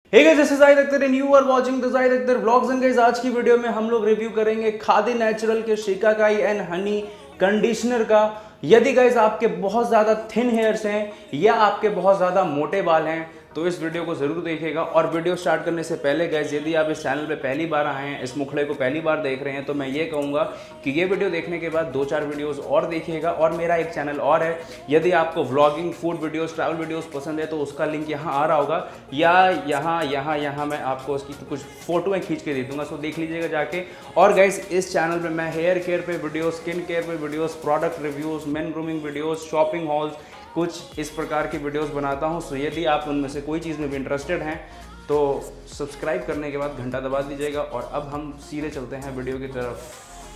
Hey guys, this is Zahid Akhtar and you are watching the Zahid Akhtar vlogs. And guys, आज की video में हम लोग रिव्यू करेंगे खादी नेचुरल के शिकाकाई एंड हनी कंडीशनर का। यदि गाइस आपके बहुत ज़्यादा थिन हेयर्स हैं या आपके बहुत ज़्यादा मोटे बाल हैं तो इस वीडियो को ज़रूर देखिएगा। और वीडियो स्टार्ट करने से पहले गाइस, यदि आप इस चैनल पे पहली बार आए हैं, इस मुखड़े को पहली बार देख रहे हैं, तो मैं ये कहूँगा कि ये वीडियो देखने के बाद 2-4 वीडियोस और देखिएगा। और मेरा एक चैनल और है, यदि आपको vlogging, food videos, travel videos पसंद है तो उसका लिंक यहाँ आ रहा होगा या यहाँ मैं आपको उसकी कुछ फोटोएँ खींच के दे दूँगा, सो देख लीजिएगा जाके। और गाइस, इस चैनल पर मैं हेयर केयर पे वीडियोज़, स्किन केयर पे videos, product reviews, men grooming videos, shopping hauls, कुछ इस प्रकार की वीडियोस बनाता हूं। सो यदि आप उनमें से कोई चीज़ में भी इंटरेस्टेड हैं तो सब्सक्राइब करने के बाद घंटा दबा दीजिएगा। और अब हम सीधे चलते हैं वीडियो की तरफ।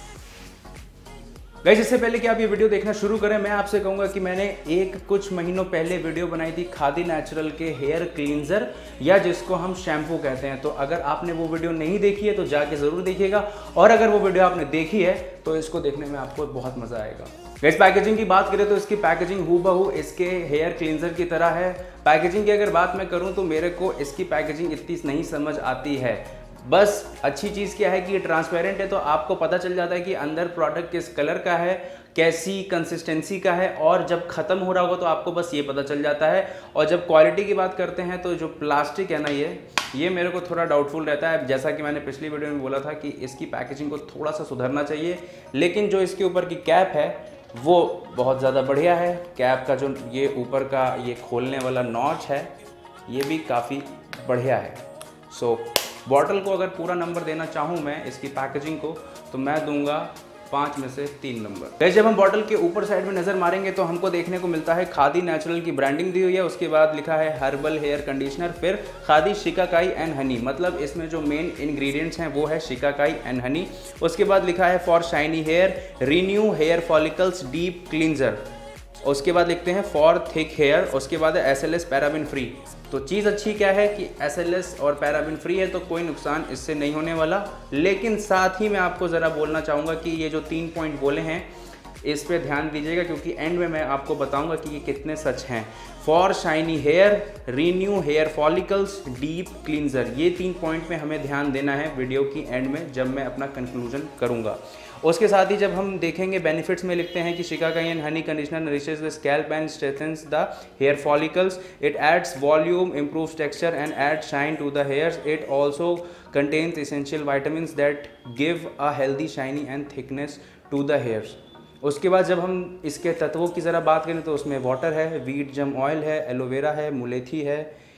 गाइस, इससे पहले कि आप ये वीडियो देखना शुरू करें, मैं आपसे कहूँगा कि मैंने कुछ महीनों पहले वीडियो बनाई थी खादी नेचुरल के हेयर क्लींजर, या जिसको हम शैम्पू कहते हैं। तो अगर आपने वो वीडियो नहीं देखी है तो जाके ज़रूर देखिएगा, और अगर वो वीडियो आपने देखी है तो इसको देखने में आपको बहुत मज़ा आएगा। गाइस, पैकेजिंग की बात करें तो इसकी पैकेजिंग हूबहू इसके हेयर क्लींजर की तरह है। पैकेजिंग की अगर बात मैं करूँ तो मेरे को इसकी पैकेजिंग इतनी नहीं समझ आती है। बस अच्छी चीज़ क्या है कि ये ट्रांसपेरेंट है, तो आपको पता चल जाता है कि अंदर प्रोडक्ट किस कलर का है, कैसी कंसिस्टेंसी का है, और जब ख़त्म हो रहा होगा तो आपको बस ये पता चल जाता है। और जब क्वालिटी की बात करते हैं तो जो प्लास्टिक है ना, ये मेरे को थोड़ा डाउटफुल रहता है। जैसा कि मैंने पिछली वीडियो में बोला था कि इसकी पैकेजिंग को थोड़ा सा सुधरना चाहिए, लेकिन जो इसके ऊपर की कैप है वो बहुत ज़्यादा बढ़िया है। कैप का जो ये ऊपर का ये खोलने वाला नॉच है, ये भी काफ़ी बढ़िया है। सो बॉटल को अगर पूरा नंबर देना चाहूँ मैं इसकी पैकेजिंग को, तो मैं दूंगा 5 में से 3 नंबर। वैसे जब हम बॉटल के ऊपर साइड में नज़र मारेंगे तो हमको देखने को मिलता है खादी नेचुरल की ब्रांडिंग दी हुई है। उसके बाद लिखा है हर्बल हेयर कंडीशनर, फिर खादी शिकाकाई एंड हनी, मतलब इसमें जो मेन इंग्रेडिएंट्स हैं वो है शिकाकाई एंड हनी। उसके बाद लिखा है for shiny hair, renew hair follicles deep cleanser. उसके बाद लिखते हैं फॉर थिक हेयर। उसके बाद है SLS पैराबिन फ्री। तो चीज़ अच्छी क्या है कि SLS और पैराबिन फ्री है तो कोई नुकसान इससे नहीं होने वाला। लेकिन साथ ही मैं आपको ज़रा बोलना चाहूँगा कि ये जो 3 पॉइंट बोले हैं इस पे ध्यान दीजिएगा, क्योंकि एंड में मैं आपको बताऊंगा कि ये कितने सच हैं। For shiny hair, renew hair follicles, deep cleanser, ये 3 पॉइंट पे हमें ध्यान देना है वीडियो की एंड में, जब मैं अपना कंक्लूजन करूंगा। उसके साथ ही जब हम देखेंगे बेनिफिट्स में लिखते हैं कि shikakai and honey conditioner nourishes the scalp and strengthens the hair follicles, it adds volume, improves texture and adds shine to the hairs, it also contains essential vitamin that give a healthy shiny and thickness to the hairs. उसके बाद जब हम इसके तत्वों की ज़रा बात करें तो उसमें वाटर है, वीट जम ऑयल है, एलोवेरा है, मुलेठी है,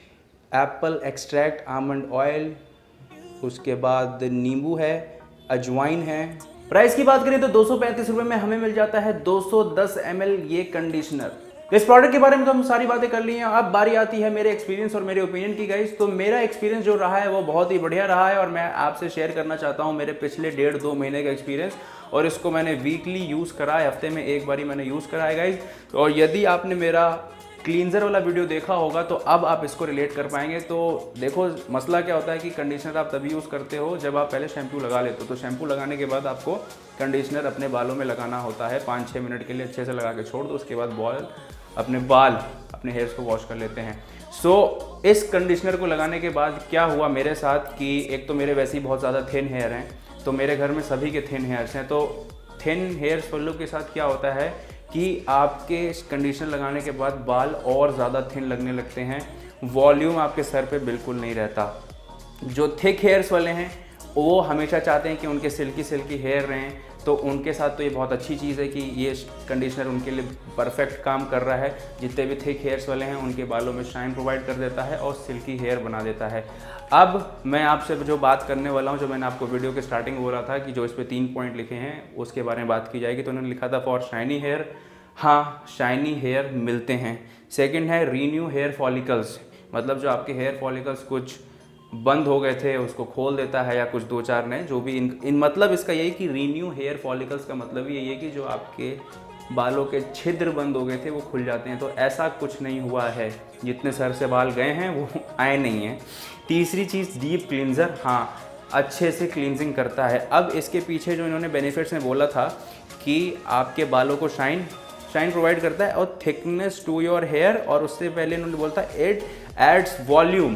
एप्पल एक्सट्रैक्ट, आमंड ऑयल, उसके बाद नींबू है, अजवाइन है। प्राइस की बात करें तो 235 रुपये में हमें मिल जाता है 210 ml ये कंडीशनर। इस प्रोडक्ट के बारे में तो हम सारी बातें कर ली हैं, अब बारी आती है मेरे एक्सपीरियंस और मेरे ओपिनियन की। गाइस, तो मेरा एक्सपीरियंस जो रहा है वो बहुत ही बढ़िया रहा है, और मैं आपसे शेयर करना चाहता हूँ मेरे पिछले 1.5-2 महीने का एक्सपीरियंस। और इसको मैंने वीकली यूज़ करा है, हफ्ते में एक बारी मैंने यूज़ करा है गाइस। और यदि आपने मेरा क्लींजर वाला वीडियो देखा होगा तो अब आप इसको रिलेट कर पाएंगे। तो देखो, मसला क्या होता है कि कंडीशनर आप तभी यूज़ करते हो जब आप पहले शैम्पू लगा लेते हो। तो शैम्पू लगाने के बाद आपको कंडीशनर अपने बालों में लगाना होता है, 5-6 मिनट के लिए अच्छे से लगा के छोड़ दो। उसके बाद अपने हेयर्स को वॉश कर लेते हैं। सो इस कंडीशनर को लगाने के बाद क्या हुआ मेरे साथ कि एक तो मेरे वैसे ही बहुत ज़्यादा थिन हेयर हैं, तो मेरे घर में सभी के थिन हेयर्स हैं। तो थिन हेयर्स वालों के साथ क्या होता है कि आपके कंडीशनर लगाने के बाद बाल और ज़्यादा थिन लगने लगते हैं, वॉल्यूम आपके सर पे बिल्कुल नहीं रहता। जो थिक हेयर्स वाले हैं वो हमेशा चाहते हैं कि उनके सिल्की हेयर रहें, तो उनके साथ तो ये बहुत अच्छी चीज़ है कि ये कंडीशनर उनके लिए परफेक्ट काम कर रहा है। जितने भी थिक हेयर्स वाले हैं उनके बालों में शाइन प्रोवाइड कर देता है और सिल्की हेयर बना देता है। अब मैं आपसे जो बात करने वाला हूँ, जो मैंने आपको वीडियो के स्टार्टिंग बोला था कि जो इस पर 3 पॉइंट लिखे हैं उसके बारे में बात की जाएगी। तो उन्होंने लिखा था फॉर शाइनी हेयर, हाँ शाइनी हेयर मिलते हैं। सेकंड है रीन्यू हेयर फॉलिकल्स, मतलब जो आपके हेयर फॉलिकल्स कुछ बंद हो गए थे उसको खोल देता है, या कुछ 2-4 नए, जो भी इन मतलब इसका यही कि रीन्यू हेयर फॉलिकल्स का मतलब ये है कि जो आपके बालों के छिद्र बंद हो गए थे वो खुल जाते हैं। तो ऐसा कुछ नहीं हुआ है, जितने सर से बाल गए हैं वो आए नहीं हैं। तीसरी चीज़ डीप क्लींजर, हाँ अच्छे से क्लींजिंग करता है। अब इसके पीछे जो इन्होंने बेनिफिट्स में बोला था कि आपके बालों को शाइन प्रोवाइड करता है और थिकनेस टू योर हेयर, और उससे पहले इन्होंने बोला था इट एड्स वॉल्यूम।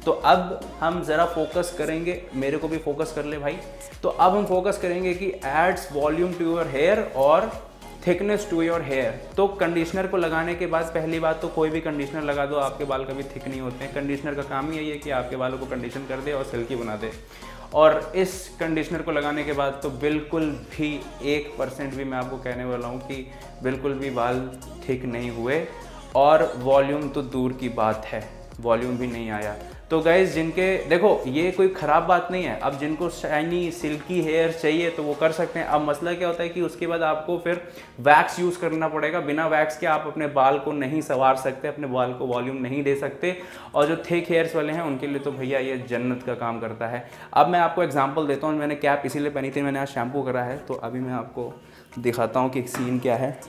तो अब हम ज़रा फोकस करेंगे, मेरे को भी फोकस कर ले भाई। तो अब हम फोकस करेंगे कि adds volume to your hair और थिकनेस टू योर हेयर। तो कंडीशनर को लगाने के बाद पहली बात तो कोई भी कंडीशनर लगा दो, आपके बाल कभी थिक नहीं होते हैं। कंडीशनर का काम ही यही है कि आपके बालों को कंडीशन कर दे और सिल्की बना दे। और इस कंडीशनर को लगाने के बाद तो बिल्कुल भी 1% भी मैं आपको कहने वाला हूँ कि बिल्कुल भी बाल ठीक नहीं हुए, और वॉल्यूम तो दूर की बात है, वॉल्यूम भी नहीं आया। तो गाइज़ जिनके, देखो ये कोई ख़राब बात नहीं है, अब जिनको शाइनी सिल्की हेयर चाहिए तो वो कर सकते हैं। अब मसला क्या होता है कि उसके बाद आपको फिर वैक्स यूज़ करना पड़ेगा। बिना वैक्स के आप अपने बाल को नहीं संवार सकते, अपने बाल को वॉल्यूम नहीं दे सकते। और जो थिक हेयर्स वाले हैं उनके लिए तो भैया ये जन्नत का काम करता है। अब मैं आपको एग्जाम्पल देता हूँ, मैंने कैप इसीलिए पहनी थी, मैंने आज शैम्पू करा है, तो अभी मैं आपको दिखाता हूँ कि सीन क्या है।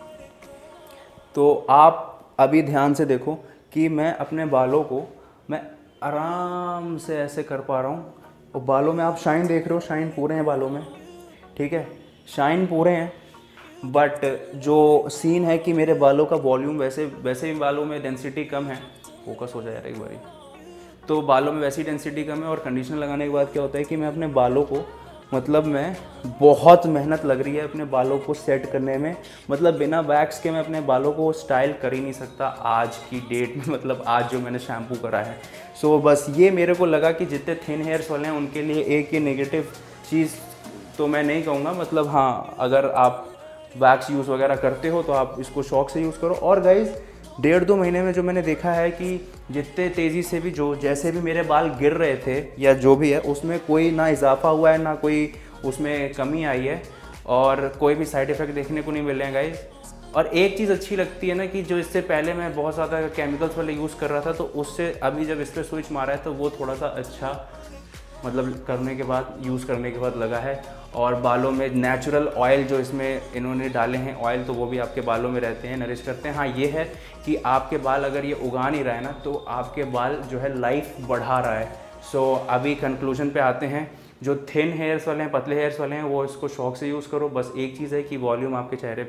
तो आप अभी ध्यान से देखो कि मैं अपने बालों को मैं आराम से ऐसे कर पा रहा हूँ, और बालों में आप शाइन देख रहे हो, शाइन पूरे हैं बालों में, ठीक है, शाइन पूरे हैं। बट जो सीन है कि मेरे बालों का वॉल्यूम वैसे भी बालों में डेंसिटी कम है, फोकस हो जाए यार एक बारी, तो बालों में वैसी डेंसिटी कम है। और कंडीशनर लगाने के बाद क्या होता है कि मैं अपने बालों को, मतलब मैं बहुत मेहनत लग रही है अपने बालों को सेट करने में, मतलब बिना वैक्स के मैं अपने बालों को स्टाइल कर ही नहीं सकता आज की डेट में, मतलब आज जो मैंने शैम्पू करा है। सो बस ये मेरे को लगा कि जितने थिन हेयर्स वाले हैं उनके लिए एक ही नेगेटिव चीज़ तो मैं नहीं कहूँगा, मतलब हाँ अगर आप वैक्स यूज़ वगैरह करते हो तो आप इसको शौक से यूज़ करो। और गाइज़ 1.5-2 महीने में जो मैंने देखा है कि जितने तेज़ी से भी जो जैसे भी मेरे बाल गिर रहे थे या जो भी है, उसमें कोई ना इजाफा हुआ है ना कोई उसमें कमी आई है, और कोई भी साइड इफ़ेक्ट देखने को नहीं मिल रहे हैं गाइस। और एक चीज़ अच्छी लगती है ना कि जो इससे पहले मैं बहुत ज़्यादा केमिकल्स वाले यूज़ कर रहा था, तो उससे अभी जब इस पर स्विच मारा है तो वो थोड़ा सा अच्छा, मतलब करने के बाद, यूज़ करने के बाद लगा है। और बालों में नेचुरल ऑयल जो इसमें इन्होंने डाले हैं ऑयल, तो वो भी आपके बालों में रहते हैं, नरिश करते हैं। हाँ ये है कि आपके बाल अगर ये उगा नहीं रहा है ना, तो आपके बाल जो है लाइफ बढ़ा रहा है। सो अभी कंक्लूजन पे आते हैं, जो थिन हेयर्स वाले हैं, पतले हेयर्स वाले हैं, वो इसको शौक से यूज़ करो। बस एक चीज़ है कि वॉल्यूम आपके चेहरे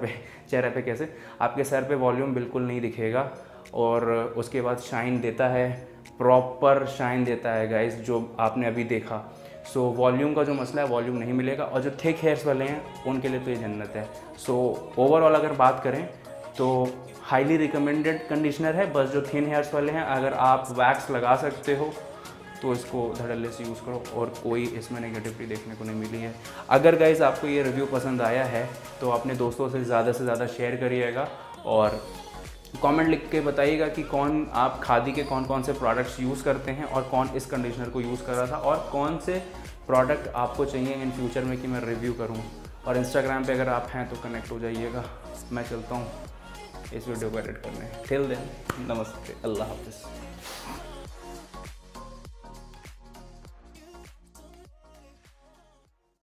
पे कैसे आपके सर पे वॉल्यूम बिल्कुल नहीं दिखेगा, और उसके बाद शाइन देता है, प्रॉपर शाइन देता है गाइस, जो आपने अभी देखा। सो वॉल्यूम का जो मसला है, वॉल्यूम नहीं मिलेगा। और जो थिक हेयर्स वाले हैं उनके लिए तो ये जन्नत है। सो ओवरऑल अगर बात करें तो हाईली रिकमेंडेड कंडीशनर है। बस जो थिन हेयर्स वाले हैं, अगर आप वैक्स लगा सकते हो तो इसको धड़ल्ले से यूज़ करो, और कोई इसमें नेगेटिविटी देखने को नहीं मिली है। अगर गाइज़ आपको ये रिव्यू पसंद आया है तो अपने दोस्तों से ज़्यादा शेयर करिएगा, और कमेंट लिख के बताइएगा कि कौन आप खादी के कौन से प्रोडक्ट्स यूज़ करते हैं, और कौन इस कंडीशनर को यूज़ कर रहा था, और कौन से प्रोडक्ट आपको चाहिए इन फ्यूचर में कि मैं रिव्यू करूं। और इंस्टाग्राम पे अगर आप हैं तो कनेक्ट हो जाइएगा। मैं चलता हूं इस वीडियो को एडिट करने। टिल देन नमस्ते, अल्लाह हाफिज़।